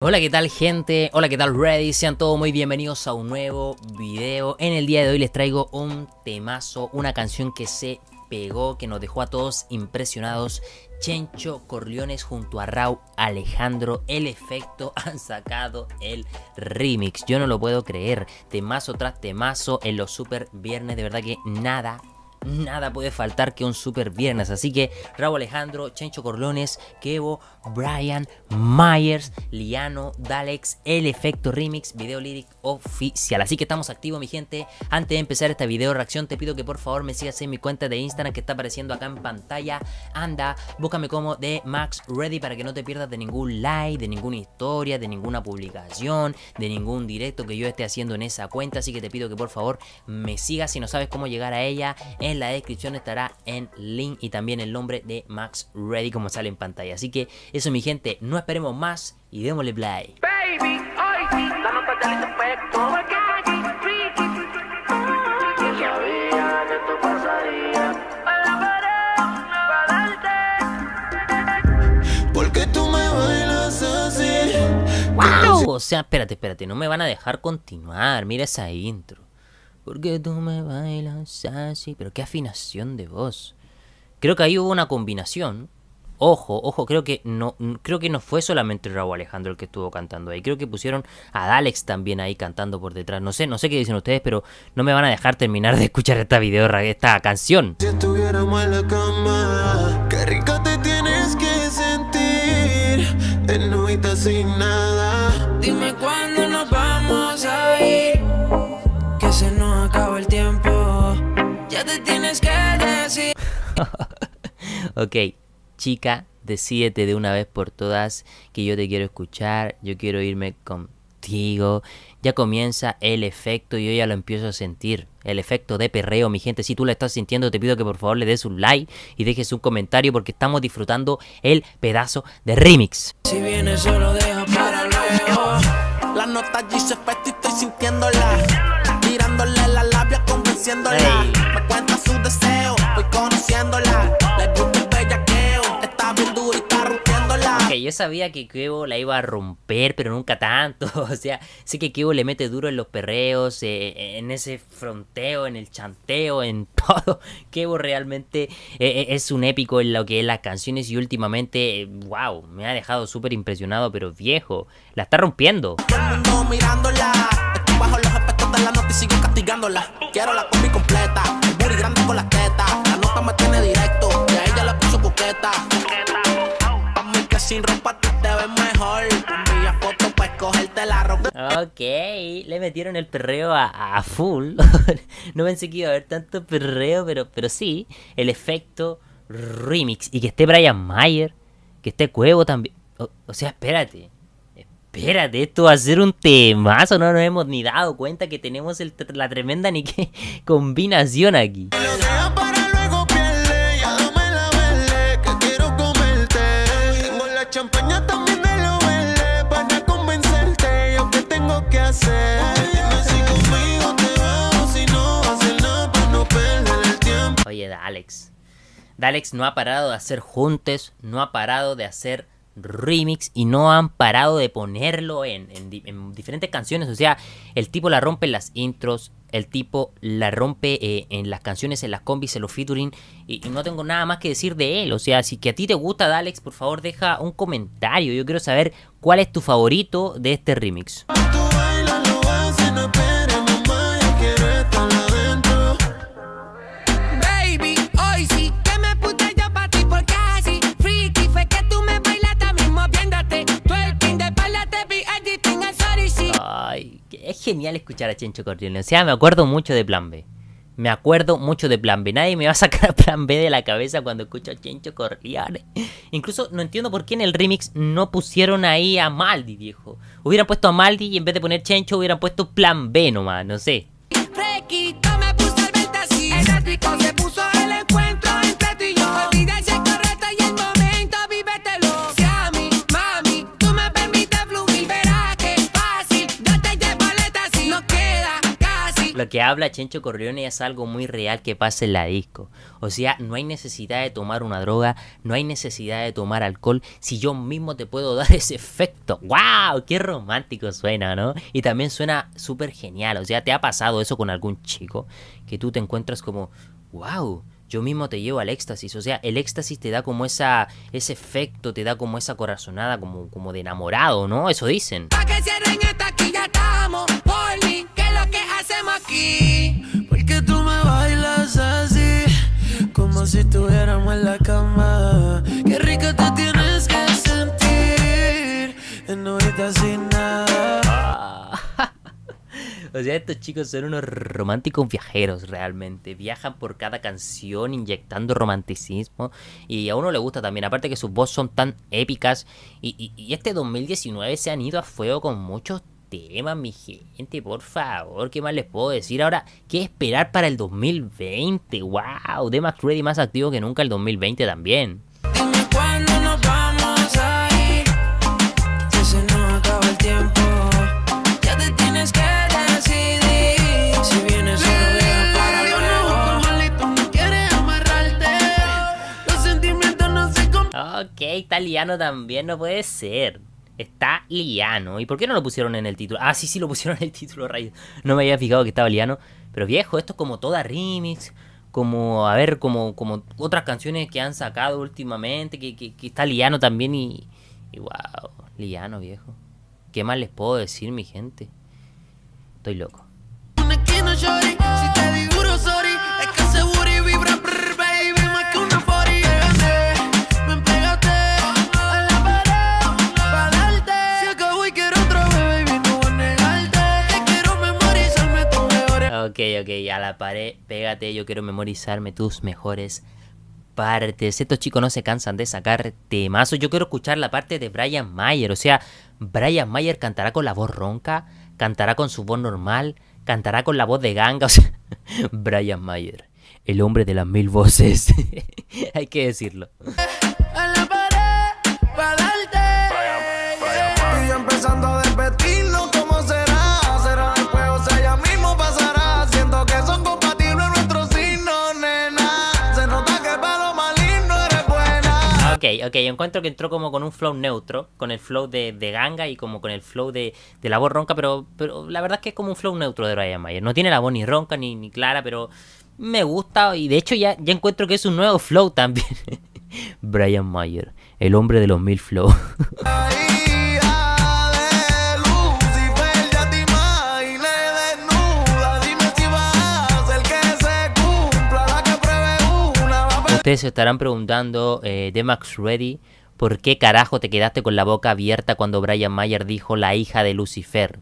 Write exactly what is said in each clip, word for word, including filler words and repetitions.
Hola, ¿qué tal, gente? Hola, ¿qué tal, Ready? Sean todos muy bienvenidos a un nuevo video. En el día de hoy les traigo un temazo, una canción que se pegó, que nos dejó a todos impresionados. Chencho Corleones junto a Rauw Alejandro, El Efecto, han sacado el remix. Yo no lo puedo creer. Temazo tras temazo en los super viernes. De verdad que nada Nada puede faltar que un super viernes. Así que Rauw Alejandro, Chencho Corleones, Kevo, Brian Myers, Liano, Dalex, El Efecto Remix, video lyric oficial. Así que estamos activos, mi gente. Antes de empezar esta video reacción, te pido que por favor me sigas en mi cuenta de Instagram que está apareciendo acá en pantalla. Anda, búscame como de Max Ready para que no te pierdas de ningún live, de ninguna historia, de ninguna publicación, de ningún directo que yo esté haciendo en esa cuenta. Así que te pido que por favor me sigas. Si no sabes cómo llegar a ella, en la descripción estará el link y también el nombre de Max Ready como sale en pantalla. Así que eso, mi gente, no esperemos más y démosle play. Baby, hoy sí, la nota ya le efecto. Porque aquí, freaky. Yo sabía que esto pasaría. Porque tú me bailas así. ¡Wow! O sea, espérate, espérate, no me van a dejar continuar. Mira esa intro. Porque tú me bailas así. Pero qué afinación de voz. Creo que ahí hubo una combinación. Ojo, ojo, creo que no creo que no fue solamente Rauw Alejandro el que estuvo cantando ahí. Creo que pusieron a Dalex también ahí cantando por detrás. No sé, no sé qué dicen ustedes, pero no me van a dejar terminar de escuchar esta video, esta canción. Si estuviéramos en la cama, qué rico te tienes que sentir. En novita sin nada. Dime cuándo nos vamos a ir. Que se nos acaba el tiempo. Ya te tienes que decir. Ok, chica, decídete de una vez por todas que yo te quiero escuchar, yo quiero irme contigo. Ya comienza el efecto y yo ya lo empiezo a sentir. El efecto de perreo, mi gente. Si tú lo estás sintiendo, te pido que por favor le des un like y dejes un comentario porque estamos disfrutando el pedazo de remix. Si vienes solo deja para luego. La nota allí se efecto y estoy sintiéndola. Tirándole la labia, convenciéndola. Hey. Me cuenta su deseo, voy conociéndola. Le gusta el bellaqueo, está bien duro y está rompiéndola. Ok, yo sabía que Kevo la iba a romper, pero nunca tanto. O sea, sé que Kevo le mete duro en los perreos, eh, en ese fronteo, en el chanteo, en todo. Kevo realmente eh, es un épico en lo que es las canciones y últimamente, eh, wow, me ha dejado súper impresionado, pero viejo, la está rompiendo. Todo el mundo mirándola. Estoy bajo los efectos de la nota y sigo castigándola. Quiero la combi completa, el booty grande con las tetas. La nota me tiene directo y a ella la puso coqueta. Pa' mí que sin ropa tú te ves mejor. Envía fotos pa' escogerte la ropa. Ok, le metieron el perreo a, a full. No pensé que iba a haber tanto perreo, pero, pero sí, el efecto remix. Y que esté Brian Myers, que esté Kevo también. O, o sea, espérate. Espérate, esto va a ser un temazo. No nos hemos ni dado cuenta que tenemos el, la tremenda ni qué combinación aquí. Lo deja para luego pierde. Ya dame la verde que quiero comerte. Tengo la champaña también de lo verde para convencerte. Yo qué tengo que hacer. Dime si conmigo te vas o si no vas a hacer nada para no perder el tiempo. Oye, Dalex. Dalex no ha parado de hacer juntes, no ha parado de hacer remix y no han parado de ponerlo en, en, en diferentes canciones. O sea, el tipo la rompe en las intros, el tipo la rompe eh, en las canciones, en las combis, en los featuring y, y no tengo nada más que decir de él. O sea, si que a ti te gusta Dalex, por favor deja un comentario. Yo quiero saber cuál es tu favorito de este remix. Tú bailas, lo haces, no esperes, mamá, yo quiero estar adentro. Baby, hoy sí que me puse yo pa' ti porque así freaky fue que tú me bailaste mismo viéndote. Tú el pin de espalda te vi editing al sorry sí. Ay, es genial escuchar a Chencho Corleones. O sea, me acuerdo mucho de Plan B. Me acuerdo mucho de Plan B. Nadie me va a sacar a Plan B de la cabeza cuando escucho a Chencho Corleones. Incluso no entiendo por qué en el remix no pusieron ahí a Maldi, viejo. Hubieran puesto a Maldi y en vez de poner Chencho hubieran puesto Plan B nomás, no sé. Frequito me puso al venta así. El rico se puso el encuentro entre tú y yo. Olvida si es correcto y el momento vívetelo. Si a mí, mami, tú me permites fluir, verás que es fácil. Yo te llevo aleta si no queda casi. Lo que habla Chencho Corleone es algo muy real que pasa en la disco. O sea, no hay necesidad de tomar una droga, no hay necesidad de tomar alcohol, si yo mismo te puedo dar ese efecto. ¡Wow! ¡Qué romántico suena!, ¿no? Y también suena súper genial. O sea, ¿te ha pasado eso con algún chico? Que tú te encuentras como, ¡wow! Yo mismo te llevo al éxtasis. O sea, el éxtasis te da como esa, ese efecto, te da como esa corazonada, como, como de enamorado, ¿no? Eso dicen. Pa' que cierren esta aquí ya estamos. Por mí, ¿qué es lo que hacemos aquí? Porque tú me bailas así, como si estuviéramos en la cama. Qué rico te tienes que sentir en ahorita sin nada. Ah. O sea, estos chicos son unos románticos viajeros realmente. Viajan por cada canción inyectando romanticismo. Y a uno le gusta también. Aparte que sus voces son tan épicas. Y, y, y este dos mil diecinueve se han ido a fuego con muchos temas, mi gente. Por favor, ¿qué más les puedo decir? Ahora, ¿qué esperar para el dos mil veinte? ¡Wow! D-Max Ready más activo que nunca el dos mil veinte también. Dime cuándo nos vamos a ir, que se nos acaba el tiempo. Ya te tienes que decidir. Si vienes solo deja para luego. Malito, no quieres amarrarte. Los sentimientos no se comp- Ok, está liano también, no puede ser. Está liano. ¿Y por qué no lo pusieron en el título? Ah, sí, sí, lo pusieron en el título, rayos. No me había fijado que estaba liano. Pero viejo, esto es como toda remix. Como, a ver, como, como otras canciones que han sacado últimamente. Que, que, que está liano también y... Y wow, liano, viejo. ¿Qué más les puedo decir, mi gente? Estoy loco. Una esquina, shorty. Si te digo duro, sorry. Es que ese booty vibra, brr, baby. Más que una forty. Llegaste, me pegaste a la pared pa' darte. Se acabó y quiero otra vez, baby. No voy a negarte. Te quiero memorizarme tus mejores. Ok, ok, a la pared, pégate, yo quiero memorizarme tus mejores partes. Estos chicos no se cansan de sacar temazos. Yo quiero escuchar la parte de Brian Mayer. O sea, Brian Mayer cantará con la voz ronca, cantará con su voz normal, cantará con la voz de ganga. O sea, Brian Mayer, el hombre de las mil voces. Hay que decirlo. A la pared pa' darte. Y yo empezando a repetirlo, ¿cómo será? Será después, o sea, ya mismo pasará. Siento que son compatibles nuestros signos, nena. Se nota que para lo maligno eres buena. Ok, ok, encuentro que entró como con un flow neutro, con el flow de, de ganga y como con el flow de, de la voz ronca, pero, pero la verdad es que es como un flow neutro de Brian Mayer. No tiene la voz ni ronca ni, ni clara, pero me gusta y de hecho ya, ya encuentro que es un nuevo flow también. Brian Mayer, el hombre de los mil flow. La hija de Lucifer, ya te imaginé desnuda. Dime si vas a hacer que se cumpla la que pruebe una. Va a Ustedes se estarán preguntando, eh, D-Max Ready, ¿por qué carajo te quedaste con la boca abierta cuando Brian Mayer dijo la hija de Lucifer?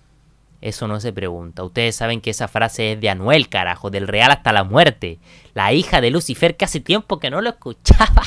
Eso no se pregunta. Ustedes saben que esa frase es de Anuel, carajo, del Real hasta la muerte. La hija de Lucifer, que hace tiempo que no lo escuchaba.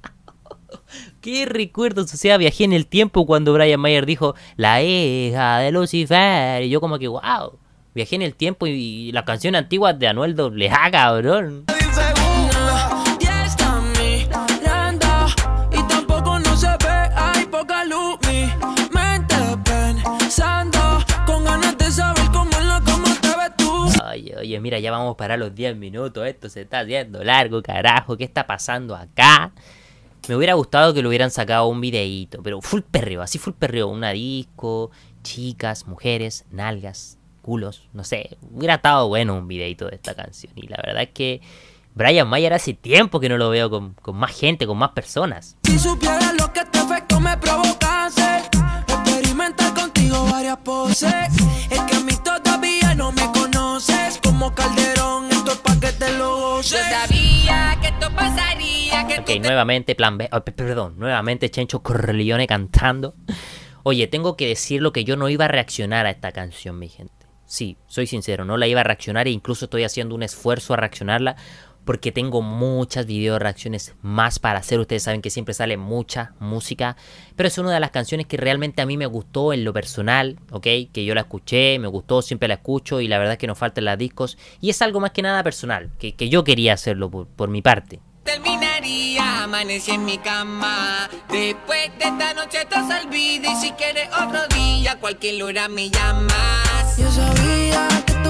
Qué recuerdos, o sea, viajé en el tiempo cuando Brian Mayer dijo la hija de Lucifer. Y yo como que, wow, viajé en el tiempo y la canción antigua de Anuel doble A, cabrón. pedir segunda. Ya está mirando y tampoco no se ve. Hay poca luz, mi mente pensando con ganas de saber cómo es la cómo te ves tú. Oye, oye, mira, ya vamos para los diez minutos. Esto se está haciendo largo, carajo. ¿Qué está pasando acá? Me hubiera gustado que lo hubieran sacado un videíto, pero full perreo, así full perreo. Una disco, chicas, mujeres, nalgas, culos, no sé. Hubiera estado bueno un videíto de esta canción. Y la verdad es que Brian Mayer hace tiempo que no lo veo con, con más gente, con más personas. Si supieras lo que este efecto me provoca hacer, experimentar contigo varias poses. Es que a mí todavía no me conoces. Como Calderón, esto es pa' que te lo goces. Yo sabía que esto pasaría, que Ok, tú nuevamente Plan B, oh, p- perdón, nuevamente Chencho Corleone cantando. Oye, tengo que decirlo que yo no iba a reaccionar a esta canción, mi gente. Sí, soy sincero, no la iba a reaccionar e incluso estoy haciendo un esfuerzo a reaccionarla porque tengo muchas video reacciones más para hacer. Ustedes saben que siempre sale mucha música, pero es una de las canciones que realmente a mí me gustó en lo personal, ¿ok? Que yo la escuché, me gustó, siempre la escucho y la verdad es que nos faltan las discos. Y es algo más que nada personal, que, que yo quería hacerlo por, por mi parte. terminaría, amanecí en mi cama. Después de esta noche todo se olvida y si quieres otro día, cualquier hora me llamas. Yo sabía que tú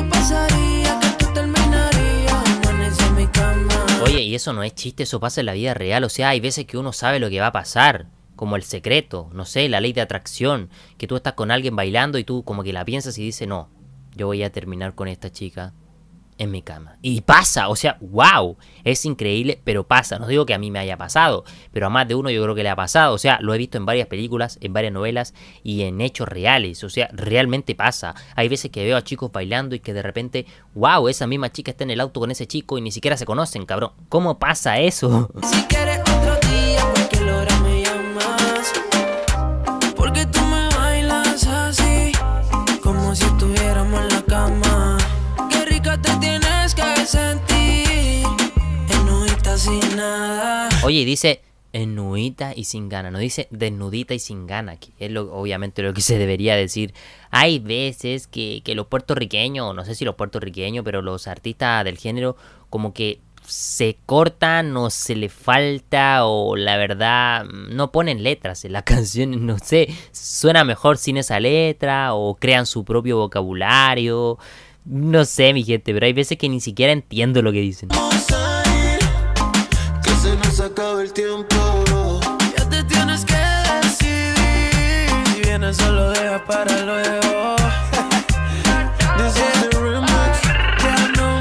no pasaría, que tú terminarías, amanece en mi cama. Oye, y eso no es chiste, eso pasa en la vida real. O sea, hay veces que uno sabe lo que va a pasar. Como El Secreto, no sé, la ley de atracción. Que tú estás con alguien bailando y tú como que la piensas y dices, no, yo voy a terminar con esta chica en mi cama. Y pasa, o sea, wow, es increíble, pero pasa. No digo que a mí me haya pasado, pero a más de uno yo creo que le ha pasado. O sea, lo he visto en varias películas, en varias novelas y en hechos reales. O sea, realmente pasa. Hay veces que veo a chicos bailando y que de repente, wow, esa misma chica está en el auto con ese chico y ni siquiera se conocen, cabrón. ¿Cómo pasa eso? Si quieres otro día, cualquier hora me llamas. Porque tú me bailas así, como si estuviéramos en la cama. Qué rica te tienes que sentir, enojita sin nada. Oye, dice ennuita y sin gana, no dice desnudita y sin gana, que es lo, obviamente lo que se debería decir. Hay veces que, que los puertorriqueños, no sé si los puertorriqueños, pero los artistas del género como que se cortan o se le falta o la verdad no ponen letras en las canciones, no sé, suena mejor sin esa letra o crean su propio vocabulario, no sé mi gente, pero hay veces que ni siquiera entiendo lo que dicen. Vamos a ir, que se nos acaba el tiempo. Ya te tienes que decidir, si vienes solo deja para luego. This is the remix. Ya no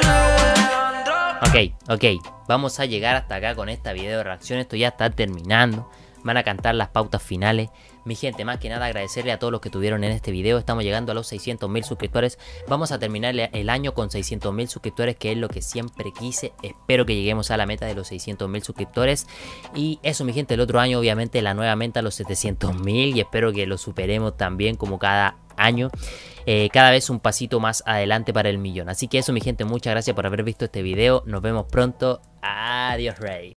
me Ok, ok, vamos a llegar hasta acá con esta video de reacción, esto ya está terminando. Van a cantar las pautas finales. Mi gente, más que nada agradecerle a todos los que estuvieron en este video. Estamos llegando a los seiscientos mil suscriptores. Vamos a terminar el año con seiscientos mil suscriptores, que es lo que siempre quise. Espero que lleguemos a la meta de los seiscientos mil suscriptores. Y eso, mi gente, el otro año obviamente la nueva meta, los setecientos mil. Y espero que lo superemos también como cada año. Eh, cada vez un pasito más adelante para el millón. Así que eso, mi gente, muchas gracias por haber visto este video. Nos vemos pronto. Adiós, Rey.